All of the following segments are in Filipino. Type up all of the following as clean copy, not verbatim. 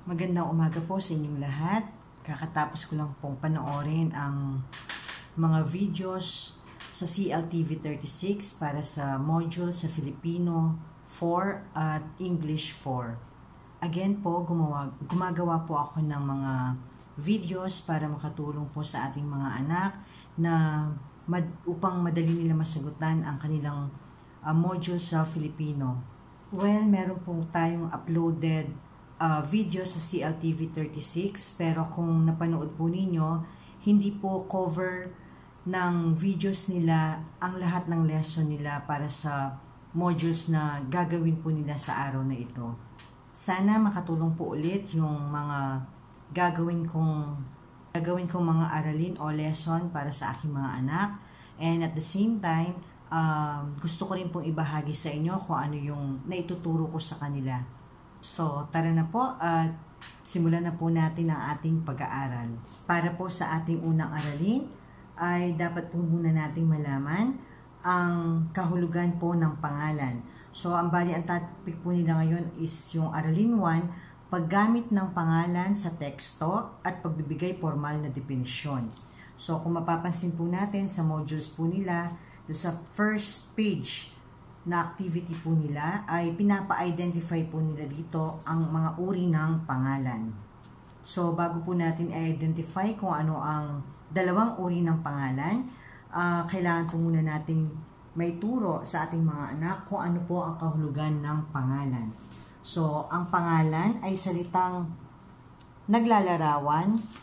Magandang umaga po sa inyong lahat. Kakatapos ko lang pong panoorin ang mga videos sa CLTV 36 para sa module sa Filipino 4 at English 4. Again po, gumagawa po ako ng mga videos para makatulong po sa ating mga anak na upang madali nila masagutan ang kanilang module sa Filipino. Well, meron po tayong uploaded video sa CLTV 36, pero kung napanood po ninyo, hindi po cover ng videos nila ang lahat ng lesson nila para sa modules na gagawin po nila sa araw na ito. Sana makatulong po ulit yung mga gagawin kong mga aralin o lesson para sa aking mga anak, and at the same time gusto ko rin pong ibahagi sa inyo kung ano yung naituturo ko sa kanila. So, tara na po at simulan na po natin ang ating pag-aaral. Para po sa ating unang aralin, ay dapat po muna nating malaman ang kahulugan po ng pangalan. So, ang topic po nila ngayon is yung aralin 1, paggamit ng pangalan sa teksto at pagbibigay formal na definisyon. So, kung mapapansin po natin sa modules po nila, sa first page na activity po nila ay pinapa-identify po nila dito ang mga uri ng pangalan. So, bago po natin i-identify kung ano ang dalawang uri ng pangalan, kailangan po muna nating may turo sa ating mga anak kung ano po ang kahulugan ng pangalan. So, ang pangalan ay salitang naglalarawan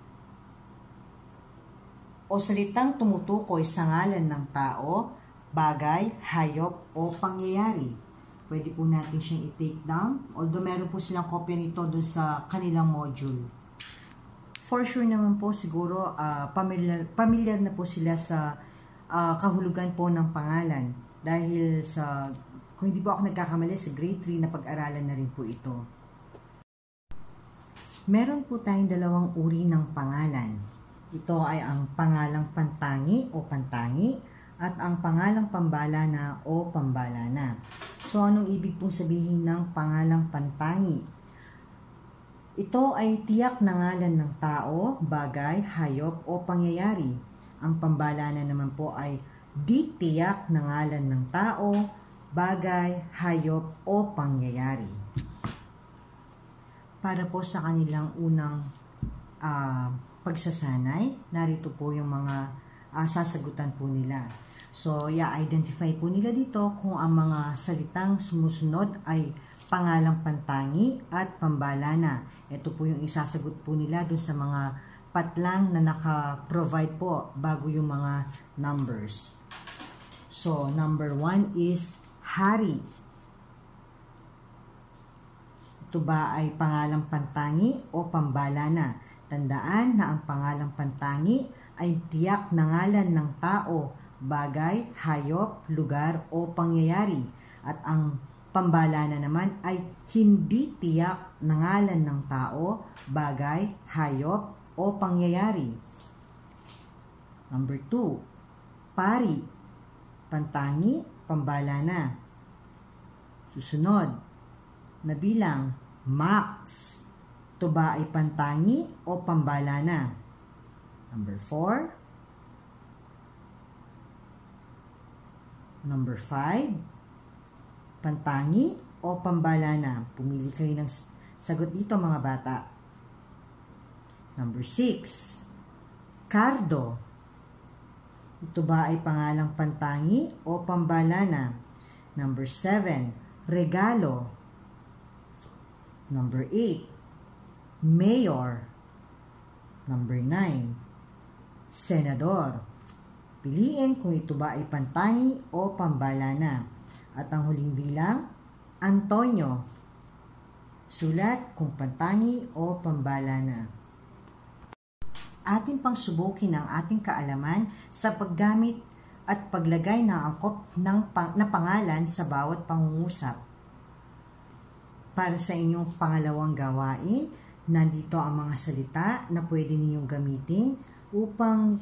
o salitang tumutukoy sa ngalan ng tao, bagay, hayop, o pangyayari. Pwede po natin siyang i-take down. Although meron po silang kopya nito doon sa kanilang module. For sure naman po siguro familiar na po sila sa kahulugan po ng pangalan. Dahil kung hindi po ako nagkakamali, sa grade 3 na pag-aralan na rin po ito. Meron po tayong dalawang uri ng pangalan. Ito ay ang pangalang pantangi o pantangi at ang pangalang pambalana o pambalana. So, anong ibig pong sabihin ng pangalang pantangi? Ito ay tiyak na ngalan ng tao, bagay, hayop o pangyayari. Ang pambalana naman po ay di tiyak na ngalan ng tao, bagay, hayop o pangyayari. Para po sa kanilang unang pagsasanay, narito po yung mga sasagutan po nila. So, i-identify po nila dito kung ang mga salitang sumusunod ay pangalang pantangi at pambalana. Ito po yung isasagot po nila dun sa mga patlang na naka-provide po bago yung mga numbers. So, number 1 is hari. Ito ba ay pangalang pantangi o pambalana? Tandaan na ang pangalang pantangi ay tiyak na ngalan ng tao, bagay, hayop, lugar o pangyayari. At ang pambalana naman ay hindi tiyak na ngalan ng tao, bagay, hayop o pangyayari. Number 2, pari, pantangi, pambalana. Susunod na bilang, max. Ito ba ay pantangi o pambalana? Number 4. Number 5. Pantangi o pambalana? Pumili kayo ng sagot dito mga bata. Number 6. Cardo. Ito ba ay pangalang pantangi o pambalana? Number 7. Regalo. Number 8. Mayor. Number 9. Senador. Piliin kung ito ba ay pantangi o pambalana. At ang huling bilang, Antonio. Sulat kung pantangi o pambalana. Atin pang subukin ang ating kaalaman sa paggamit at paglagay ng angkop na pangalan sa bawat pangungusap. Para sa inyong pangalawang gawain, nandito ang mga salita na pwede ninyong gamitin upang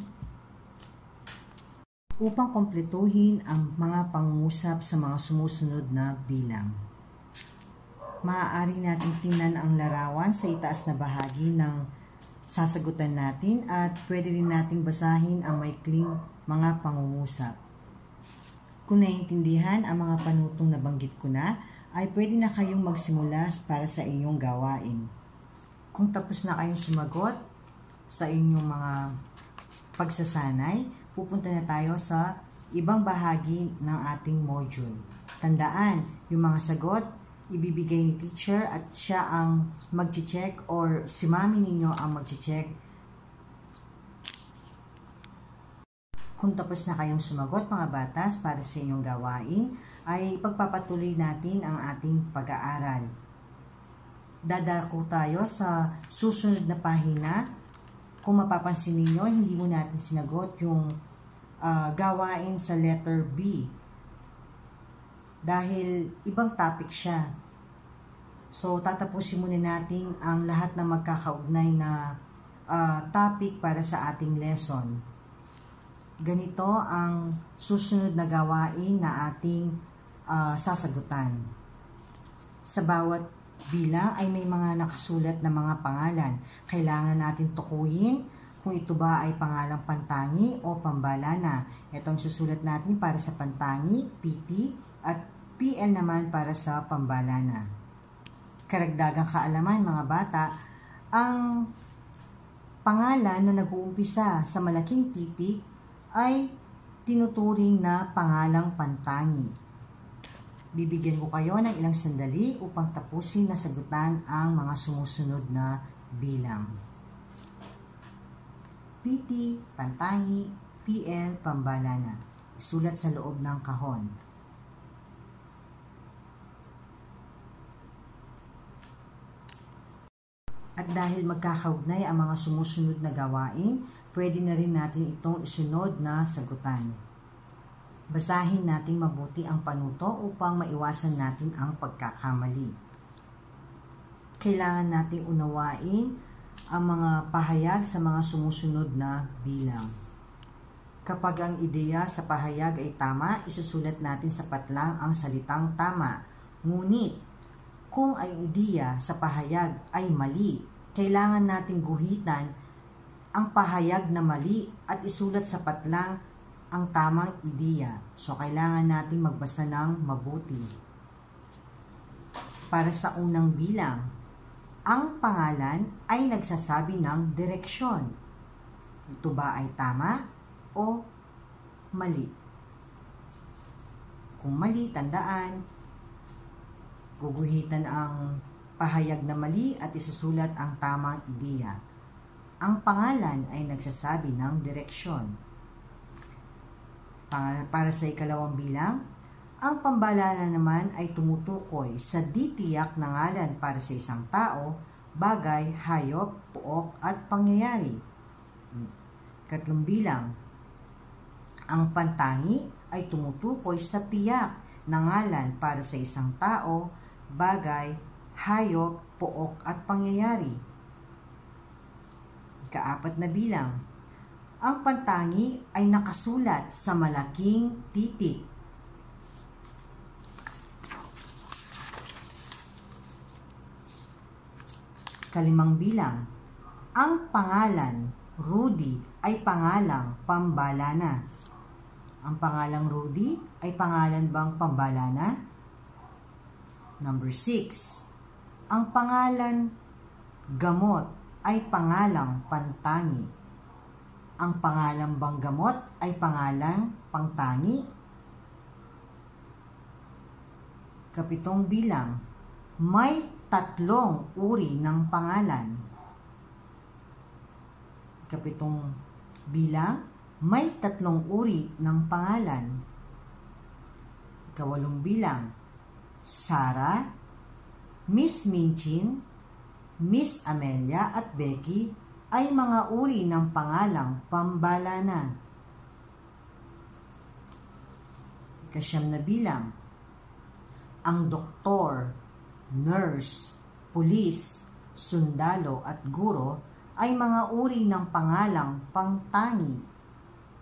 kompletuhin ang mga pangungusap sa mga sumusunod na bilang. Maaari natin tingnan ang larawan sa itaas na bahagi ng sasagutan natin at pwede rin nating basahin ang maikling mga pangungusap. Kung naiintindihan ang mga panutong nabanggit ko na, ay pwede na kayong magsimula para sa inyong gawain. Kung tapos na kayong sumagot sa inyong mga pagsasanay, pupunta na tayo sa ibang bahagi ng ating module. Tandaan, yung mga sagot, ibibigay ni teacher at siya ang mag-check or si mami ninyo ang mag-check. Kung tapos na kayong sumagot mga batas para sa inyong gawain, ay pagpapatuloy natin ang ating pag-aaral. Dadako tayo sa susunod na pahina. Kung mapapansin ninyo, hindi mo natin sinagot yung gawain sa letter B. Dahil ibang topic siya. So, tatapusin muna natin ang lahat ng magkakaugnay na topic para sa ating lesson. Ganito ang susunod na gawain na ating sasagutan. Sa bawat bilang ay may mga nakasulat na mga pangalan. Kailangan natin tukuyin kung ito ba ay pangalang pantangi o pambalana. Ito ang susulat natin para sa pantangi, PT, at PL naman para sa pambalana. Karagdagang kaalaman mga bata, ang pangalan na nag-uumpisa sa malaking titik ay tinuturing na pangalang pantangi. Bibigyan ko kayo ng ilang sandali upang tapusin na sagutan ang mga sumusunod na bilang. PT, pantangi, PL, pambalana. Isulat sa loob ng kahon. At dahil magkakaugnay ang mga sumusunod na gawain, pwede na rin natin itong isunod na sagutan. Basahin natin mabuti ang panuto upang maiwasan natin ang pagkakamali. Kailangan nating unawain ang mga pahayag sa mga sumusunod na bilang. Kapag ang ideya sa pahayag ay tama, isusulat natin sa patlang ang salitang tama. Ngunit, kung ang ideya sa pahayag ay mali, kailangan nating guhitan ang pahayag na mali at isulat sa patlang ang tamang ideya. So, kailangan nating magbasa ng mabuti. Para sa unang bilang, ang pangalan ay nagsasabi ng direksyon. Ito ba ay tama o mali? Kung mali, tandaan, guguhitan ang pahayag na mali at isusulat ang tamang ideya. Ang pangalan ay nagsasabi ng direksyon. Para sa ikalawang bilang, ang pambalana naman ay tumutukoy sa di-tiyak na ngalan para sa isang tao, bagay, hayop, pook at pangyayari. Katlong bilang, ang pantangi ay tumutukoy sa tiyak na ngalan para sa isang tao, bagay, hayop, pook at pangyayari. Ikaapat na bilang, ang pantangi ay nakasulat sa malaking titik. Kalimang bilang, ang pangalan Rudy ay pangalang pambalana. Ang pangalang Rudy ay pangalan bang pambalana? Number 6, ang pangalan gamot ay pangalang pantangi. Ang pangalan bang gamot ay pangalang pangtangi? Kapitong bilang, may 3 uri ng pangalan. Kapitong bilang, may 3 uri ng pangalan. Ikawalong bilang, Sarah, Miss Minchin, Miss Amelia at Becky ay mga uri ng pangalang pambalana. Ikasyam na bilang, ang doktor, nurse, pulis, sundalo at guro ay mga uri ng pangalang pangtangi.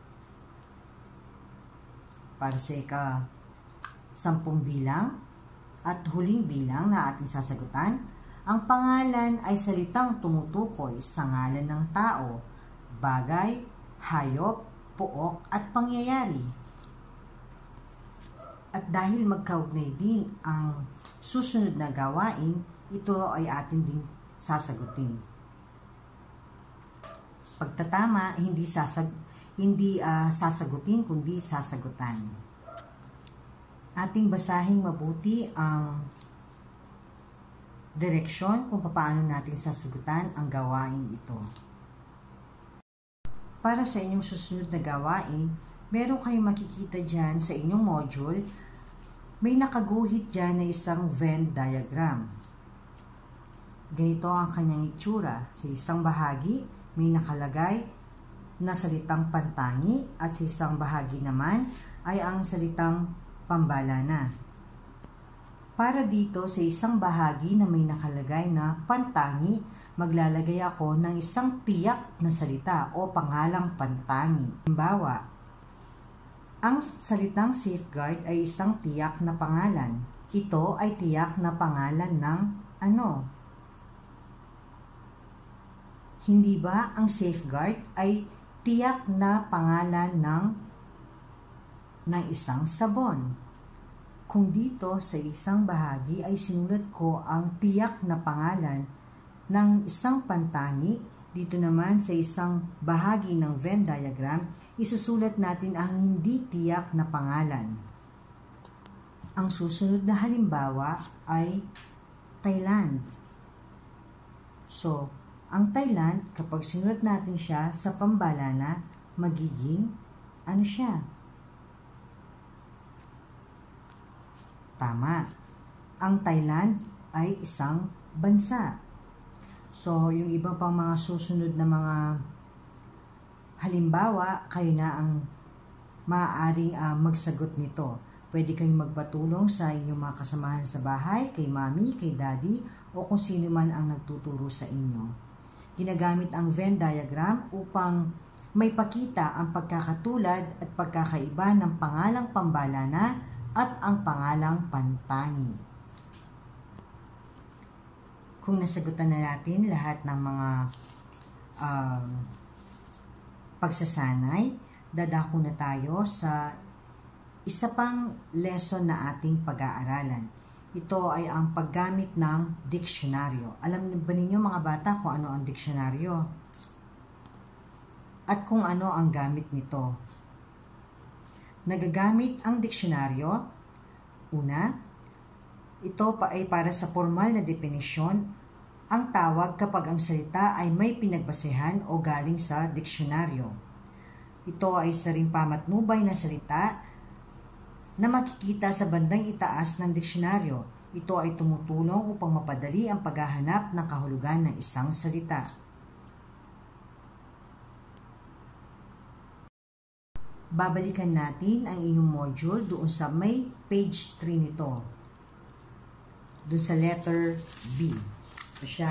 Para sa ika-10 bilang, At huling bilang na ating sasagutan, ang pangalan ay salitang tumutukoy sa ngalan ng tao, bagay, hayop, pook at pangyayari. At dahil magkaugnay din ang susunod na gawain, ito ay atin ding sasagutin. Pagtatama, hindi sasagutin kundi sasagutan. Ating basahing mabuti ang direksyon kung paano natin sasagutan ang gawain ito. Para sa inyong susunod na gawain, meron kayong makikita dyan sa inyong module, may nakaguhit dyan na isang Venn diagram. Ganito ang kanyang itsura. Sa isang bahagi, may nakalagay na salitang pantangi at sa isang bahagi naman ay ang salitang pambalana. Para dito sa isang bahagi na may nakalagay na pantangi, maglalagay ako ng isang tiyak na salita o pangalang pantangi. Halimbawa, ang salitang safeguard ay isang tiyak na pangalan. Ito ay tiyak na pangalan ng ano? Hindi ba ang safeguard ay tiyak na pangalan ng isang sabon? Kung dito sa isang bahagi ay sinulat ko ang tiyak na pangalan ng isang pantangi, dito naman sa isang bahagi ng Venn diagram, isusulat natin ang hindi tiyak na pangalan. Ang susunod na halimbawa ay Thailand. So, ang Thailand, kapag sinulat natin siya sa pambalana, magiging ano siya? Tama. Ang Thailand ay isang bansa. So, yung iba pang mga susunod na mga halimbawa, kayo na ang maaaring magsagot nito. Pwede kayong magpatulong sa inyong mga kasamahan sa bahay, kay mami, kay daddy, o kung sino man ang nagtuturo sa inyo. Ginagamit ang Venn diagram upang may pakita ang pagkakatulad at pagkakaiba ng pangalang pambalana at ang pangalang pantangi. Kung nasagutan na natin lahat ng mga pagsasanay, dadako na tayo sa isa pang lesson na ating pag-aaralan. Ito ay ang paggamit ng diksyonaryo. Alam ba ninyo mga bata kung ano ang diksyonaryo? At kung ano ang gamit nito? Nagagamit ang diksyonaryo. Una, ito pa ay para sa formal na definisyon, ang tawag kapag ang salita ay may pinagbasehan o galing sa diksyonaryo. Ito ay isa ring pamatnubay na salita na makikita sa bandang itaas ng diksyonaryo. Ito ay tumutulong upang mapadali ang paghahanap ng kahulugan ng isang salita. Babalikan natin ang inyong module doon sa may page 3 nito. Doon sa letter B. Ito siya.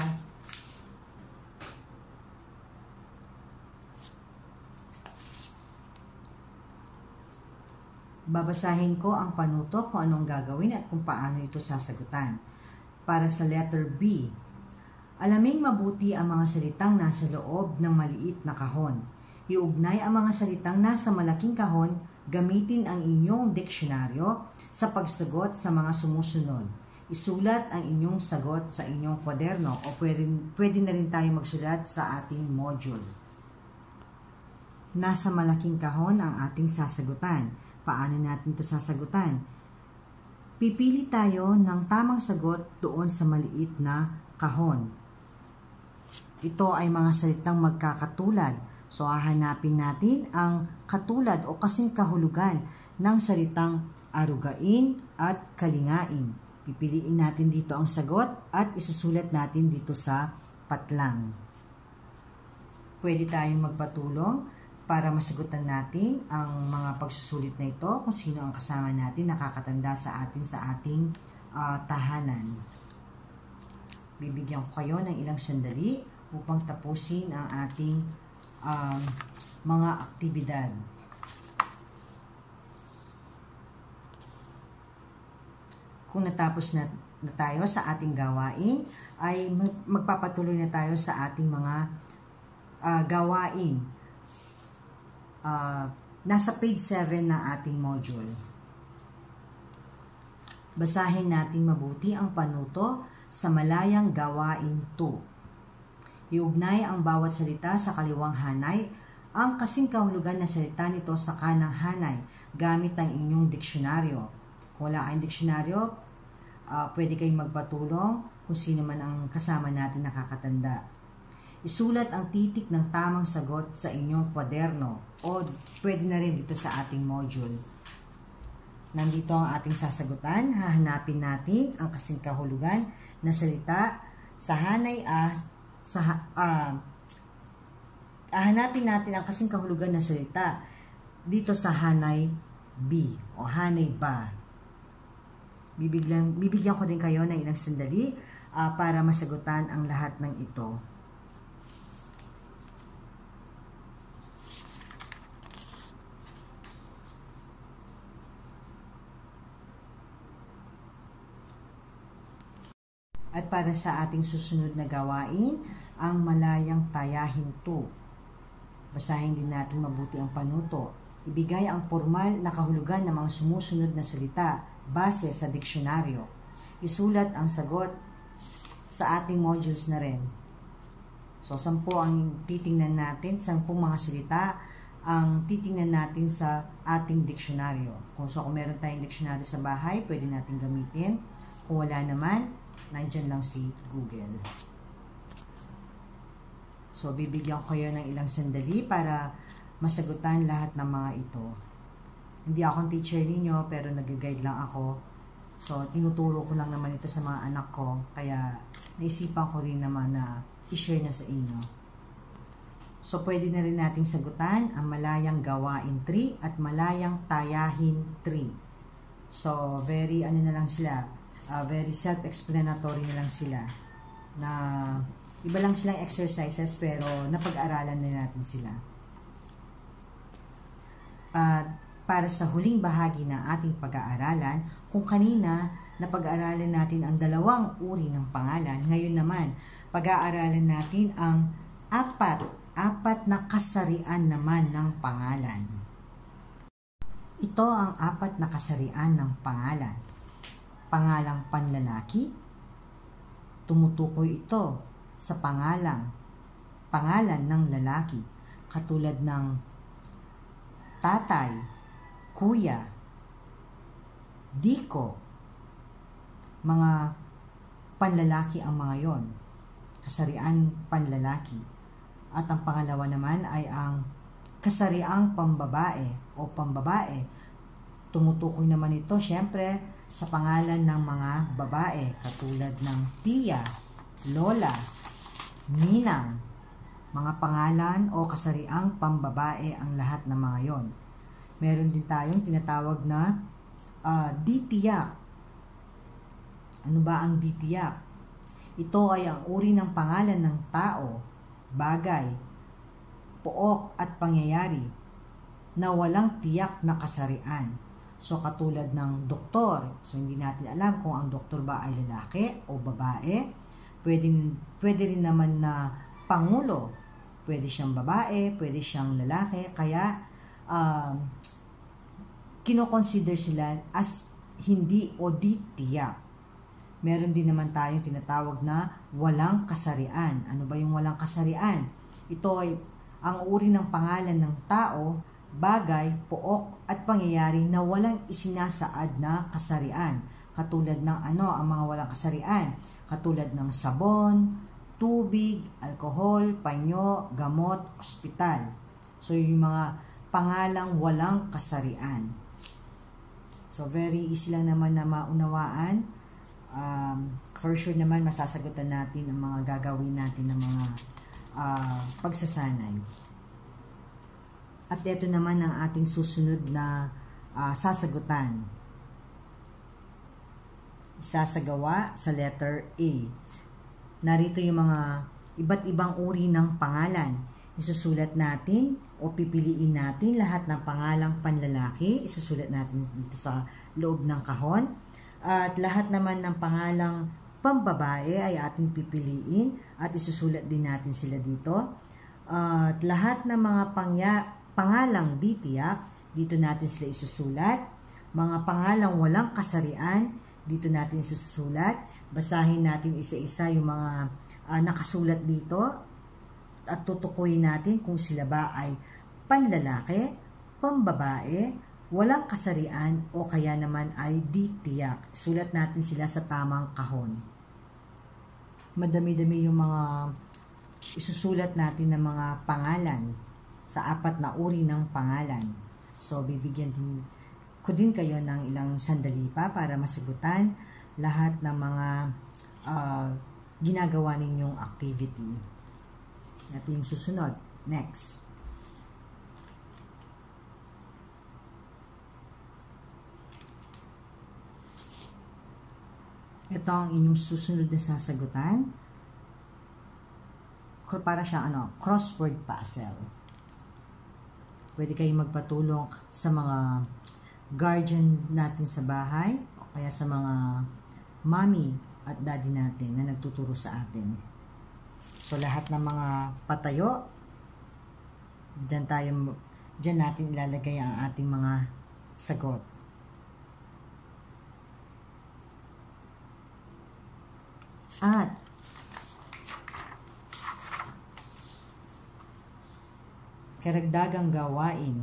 Babasahin ko ang panuto kung anong gagawin at kung paano ito sasagutan. Para sa letter B, alaming mabuti ang mga salitang nasa loob ng maliit na kahon. Iugnay ang mga salitang nasa malaking kahon, gamitin ang inyong diksyonaryo sa pagsagot sa mga sumusunod. Isulat ang inyong sagot sa inyong kwaderno o pwede na rin tayo magsulat sa ating module. Nasa malaking kahon ang ating sasagutan. Paano natin ito sasagutan? Pipili tayo ng tamang sagot doon sa maliit na kahon. Ito ay mga salitang magkakatulad. So, hahanapin natin ang katulad o kasing kahulugan ng salitang arugain at kalingain. Pipiliin natin dito ang sagot at isusulat natin dito sa patlang. Pwede tayong magpatulong para masagutan natin ang mga pagsusulit na ito kung sino ang kasama natin nakakatanda sa atin sa ating tahanan. Bibigyan ko kayo ng ilang sandali upang tapusin ang ating mga aktibidad. kung natapos na tayo sa ating gawain, ay magpapatuloy na tayo sa ating mga gawain. Nasa page 7 na ating module. Basahin natin mabuti ang panuto sa Malayang Gawain 2. Iugnay ang bawat salita sa kaliwang hanay, ang kasing kahulugan na salita nito sa kanang hanay gamit ang inyong diksyonaryo. Kung wala kayong diksyonaryo, pwede kayong magpatulong kung sino man ang kasama natin nakakatanda. Isulat ang titik ng tamang sagot sa inyong kwaderno o pwede na rin dito sa ating module. Nandito ang ating sasagutan. Hahanapin natin ang kasing kahulugan na salita sa hanay hahanapin natin ang kasing kahulugan na salita dito sa hanay B o hanay ba. Bibigyan ko din kayo ng ilang sandali para masagutan ang lahat ng ito. At para sa ating susunod na gawain, ang Malayang Tayahin 2. Basahin din natin mabuti ang panuto. Ibigay ang formal na kahulugan ng mga sumusunod na salita base sa diksyonaryo. Isulat ang sagot sa ating modules na rin. So, 10 ang titingnan natin, 10 mga salita ang titingnan natin sa ating diksyonaryo. Kung meron tayong diksyonaryo sa bahay, pwede natin gamitin. Kung wala naman, nandyan lang si Google. So, bibigyan ko kayo ng ilang sandali para masagutan lahat ng mga ito. Hindi akong teacher ninyo, pero nag-guide lang ako. So, tinuturo ko lang naman ito sa mga anak ko. Kaya, naisipan ko rin naman na i-share na sa inyo. So, pwede na rin nating sagutan ang Malayang Gawain 3 at Malayang Tayahin 3. So, very na lang sila. Very self-explanatory na lang sila. Na iba lang silang exercises pero napag-aralan na natin sila. Para sa huling bahagi ng ating pag-aaralan, kung kanina napag-aaralan natin ang 2 uri ng pangalan, ngayon naman pag-aaralan natin ang apat na kasarian naman ng pangalan. Ito ang 4 na kasarian ng pangalan. Pangalang panlalaki, tumutukoy ito sa pangalan ng lalaki, katulad ng tatay, kuya, diko, mga panlalaki ang mga yon, kasarian panlalaki. At ang pangalawa naman ay ang kasariang pambabae o pambabae. Tumutukoy naman ito syempre sa pangalan ng mga babae, katulad ng tiya, lola, ninang, mga pangalan o kasariang pambabae ang lahat ng mga yon. Meron din tayong tinatawag na ditiyak. Ano ba ang ditiyak? Ito ay ang uri ng pangalan ng tao, bagay, pook at pangyayari na walang tiyak na kasarian. So, katulad ng doktor. So, hindi natin alam kung ang doktor ba ay lalaki o babae. Pwede rin naman na pangulo. Pwede siyang babae, pwede siyang lalaki. Kaya, kinoconsider sila as hindi o di tiyak. Meron din naman tayong tinatawag na walang kasarian. Ano ba yung walang kasarian? Ito ay ang uri ng pangalan ng tao, bagay, pook at pangyayari na walang isinasaad na kasarian. Katulad ng ang mga walang kasarian. Katulad ng sabon, tubig, alkohol, panyo, gamot, ospital. So, yung mga pangalang walang kasarian. So, very easy lang naman na maunawaan. For sure naman, masasagutan natin ang mga gagawin natin ng mga pagsasanay. At ito naman ang ating susunod na sasagutan. Isasagawa sa letter A. Narito yung mga iba't ibang uri ng pangalan. Isusulat natin o pipiliin natin lahat ng pangalang panlalaki. Isusulat natin dito sa loob ng kahon. At lahat naman ng pangalang pambabae ay ating pipiliin at isusulat din natin sila dito. At lahat ng mga pangalang ditiyak, dito natin sila isusulat. Mga pangalang walang kasarian, dito natin isusulat. Basahin natin isa-isa yung mga nakasulat dito at tutukuyin natin kung sila ba ay panlalaki, pambabae, walang kasarian o kaya naman ay ditiyak. Sulat natin sila sa tamang kahon. Madami-dami yung mga isusulat natin ng mga pangalan sa 4 na uri ng pangalan. So, bibigyan din ko din kayo ng ilang sandali pa para masagutan lahat ng mga ginagawa ninyong activity. Ito yung susunod. Next. Ito ang inyong susunod na sasagutan. Para siyang crossword puzzle. Pwede kayong magpatulong sa mga guardian natin sa bahay o kaya sa mga mommy at daddy natin na nagtuturo sa atin. So, lahat ng mga patayo, dyan natin ilalagay ang ating mga sagot. At karagdagang gawain.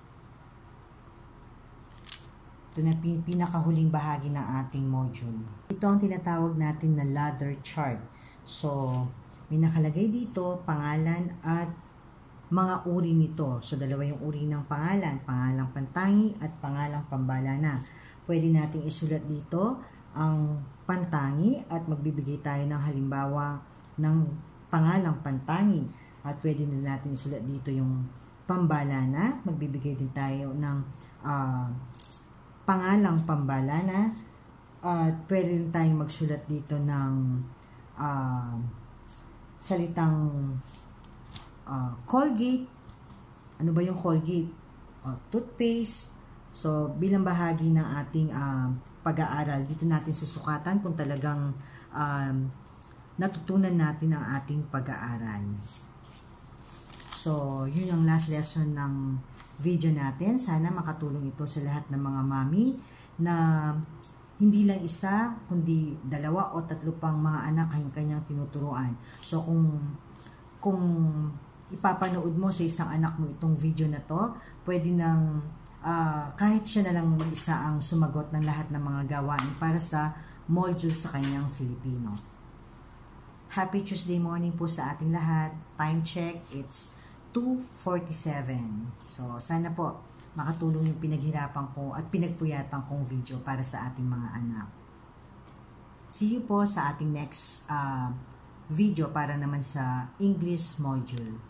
Ito na pinakahuling bahagi ng ating module. Ito ang tinatawag natin na ladder chart. So, may nakalagay dito pangalan at mga uri nito. So, dalawa yung uri ng pangalan. Pangalang pantangi at pangalang pambalana. Pwede nating isulat dito ang pantangi at magbibigay tayo ng halimbawa ng pangalang pantangi. At pwede na natin isulat dito yung pambalana. Magbibigay din tayo ng pangalang pambalana. At pwede rin tayong magsulat dito ng salitang Colgate. Ano ba yung Colgate? Toothpaste. So, bilang bahagi ng ating pag-aaral, dito natin susukatan kung talagang natutunan natin ang ating pag-aaral. So, yun ang last lesson ng video natin. Sana makatulong ito sa lahat ng mga mami na hindi lang isa, kundi 2 o 3 pang mga anak kanyang tinuturuan. So, kung ipapanood mo sa isang anak mo itong video na to, pwede nang kahit siya na lang mag-isa ang sumagot ng lahat ng mga gawain para sa module sa kanyang Filipino. Happy Tuesday morning po sa ating lahat. Time check, it's 2:47. So, sana po makatulong yung pinaghirapan ko at pinagpuyatan kong video para sa ating mga anak. See you po sa ating next video para naman sa English module.